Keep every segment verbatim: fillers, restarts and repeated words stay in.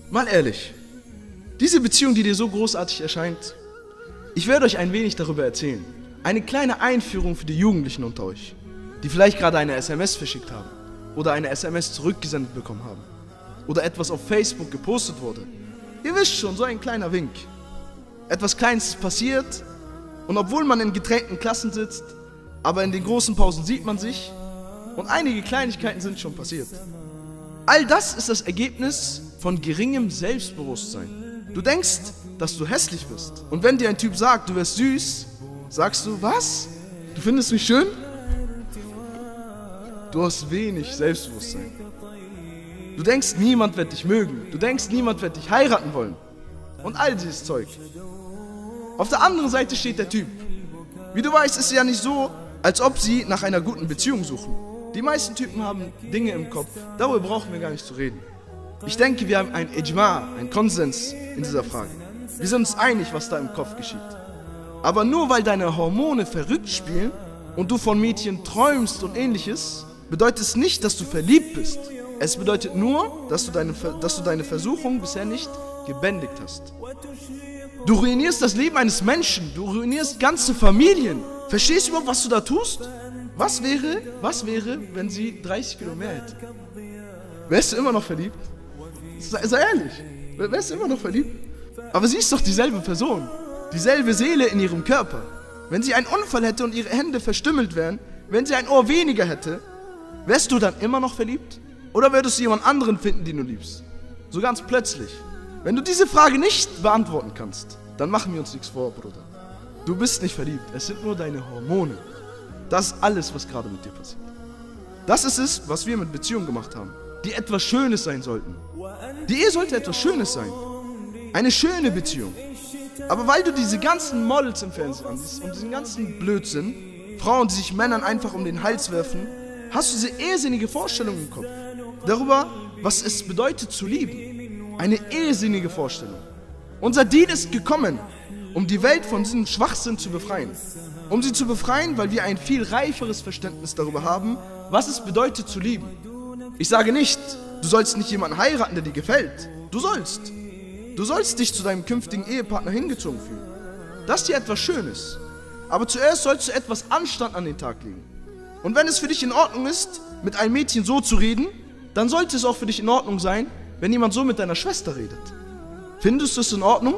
Mal ehrlich, diese Beziehung, die dir so großartig erscheint, ich werde euch ein wenig darüber erzählen. Eine kleine Einführung für die Jugendlichen unter euch, die vielleicht gerade eine S M S verschickt haben oder eine S M S zurückgesendet bekommen haben oder etwas auf Facebook gepostet wurde. Ihr wisst schon, so ein kleiner Wink. Etwas Kleines ist passiert und obwohl man in getrennten Klassen sitzt, aber in den großen Pausen sieht man sich und einige Kleinigkeiten sind schon passiert. All das ist das Ergebnis von geringem Selbstbewusstsein. Du denkst, dass du hässlich bist. Und wenn dir ein Typ sagt, du wärst süß, sagst du, was? Du findest mich schön? Du hast wenig Selbstbewusstsein. Du denkst, niemand wird dich mögen. Du denkst, niemand wird dich heiraten wollen. Und all dieses Zeug. Auf der anderen Seite steht der Typ. Wie du weißt, ist es ja nicht so, als ob sie nach einer guten Beziehung suchen. Die meisten Typen haben Dinge im Kopf. Darüber brauchen wir gar nicht zu reden. Ich denke, wir haben ein Ijma, einen Konsens in dieser Frage. Wir sind uns einig, was da im Kopf geschieht. Aber nur weil deine Hormone verrückt spielen und du von Mädchen träumst und ähnliches, bedeutet es nicht, dass du verliebt bist. Es bedeutet nur, dass du deine, dass du deine Versuchung bisher nicht gebändigt hast. Du ruinierst das Leben eines Menschen, du ruinierst ganze Familien. Verstehst du überhaupt, was du da tust? Was wäre, was wäre, wenn sie dreißig Kilo mehr hätte? Wärst du immer noch verliebt? Sei, sei ehrlich, wärst du immer noch verliebt? Aber sie ist doch dieselbe Person, dieselbe Seele in ihrem Körper. Wenn sie einen Unfall hätte und ihre Hände verstümmelt wären, wenn sie ein Ohr weniger hätte, wärst du dann immer noch verliebt? Oder würdest du jemand anderen finden, den du liebst? So ganz plötzlich. Wenn du diese Frage nicht beantworten kannst, dann machen wir uns nichts vor, Bruder. Du bist nicht verliebt, es sind nur deine Hormone. Das ist alles, was gerade mit dir passiert. Das ist es, was wir mit Beziehungen gemacht haben, die etwas Schönes sein sollten. Die Ehe sollte etwas Schönes sein. Eine schöne Beziehung. Aber weil du diese ganzen Models im Fernsehen ansiehst und diesen ganzen Blödsinn, Frauen, die sich Männern einfach um den Hals werfen, hast du diese irrsinnige Vorstellung im Kopf. Darüber, was es bedeutet zu lieben. Eine irrsinnige Vorstellung. Unser Dien ist gekommen, um die Welt von diesem Schwachsinn zu befreien. Um sie zu befreien, weil wir ein viel reiferes Verständnis darüber haben, was es bedeutet zu lieben. Ich sage nicht, du sollst nicht jemanden heiraten, der dir gefällt. Du sollst. Du sollst dich zu deinem künftigen Ehepartner hingezogen fühlen. Das ist dir etwas Schönes. Aber zuerst sollst du etwas Anstand an den Tag legen. Und wenn es für dich in Ordnung ist, mit einem Mädchen so zu reden, dann sollte es auch für dich in Ordnung sein, wenn jemand so mit deiner Schwester redet. Findest du es in Ordnung?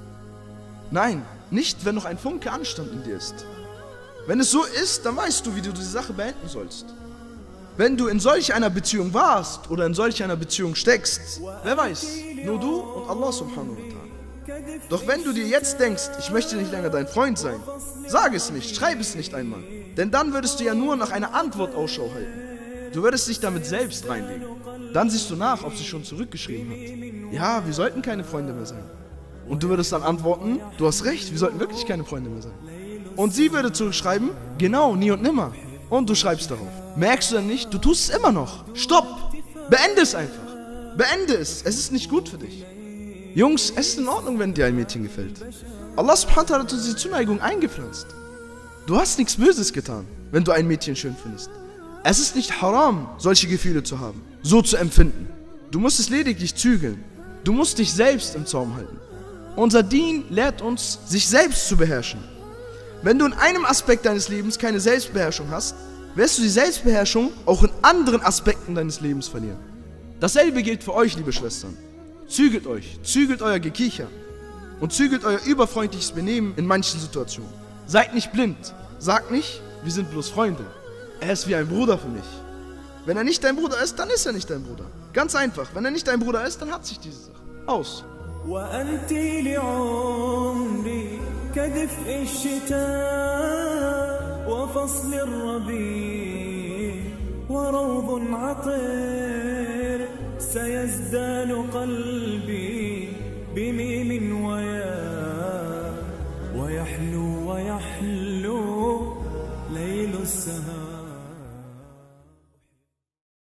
Nein, nicht, wenn noch ein Funke Anstand in dir ist. Wenn es so ist, dann weißt du, wie du diese Sache beenden sollst. Wenn du in solch einer Beziehung warst oder in solch einer Beziehung steckst, wer weiß, nur du und Allah subhanahu wa ta'ala. Doch wenn du dir jetzt denkst, ich möchte nicht länger dein Freund sein, sag es nicht, schreib es nicht einmal. Denn dann würdest du ja nur nach einer Antwort Ausschau halten. Du würdest dich damit selbst reinlegen. Dann siehst du nach, ob sie schon zurückgeschrieben hat. Ja, wir sollten keine Freunde mehr sein. Und du würdest dann antworten, du hast recht, wir sollten wirklich keine Freunde mehr sein. Und sie würde zurückschreiben, genau, nie und nimmer. Und du schreibst darauf. Merkst du denn nicht, du tust es immer noch. Stopp! Beende es einfach. Beende es. Es ist nicht gut für dich. Jungs, es ist in Ordnung, wenn dir ein Mädchen gefällt. Allah subhanahu wa ta'ala hat diese Zuneigung eingepflanzt. Du hast nichts Böses getan, wenn du ein Mädchen schön findest. Es ist nicht haram, solche Gefühle zu haben, so zu empfinden. Du musst es lediglich zügeln. Du musst dich selbst im Zaum halten. Unser Dien lehrt uns, sich selbst zu beherrschen. Wenn du in einem Aspekt deines Lebens keine Selbstbeherrschung hast, wirst du die Selbstbeherrschung auch in anderen Aspekten deines Lebens verlieren. Dasselbe gilt für euch, liebe Schwestern. Zügelt euch, zügelt euer Gekicher und zügelt euer überfreundliches Benehmen in manchen Situationen. Seid nicht blind, sagt nicht, wir sind bloß Freunde. Er ist wie ein Bruder für mich. Wenn er nicht dein Bruder ist, dann ist er nicht dein Bruder. Ganz einfach, wenn er nicht dein Bruder ist, dann hat sich diese Sache. Aus. وأنت لعمري كدفء الشتاء وفصل الربيع وروض عطر سيزدان قلبي بميم ويا ويحلو ويحلو ليل السهر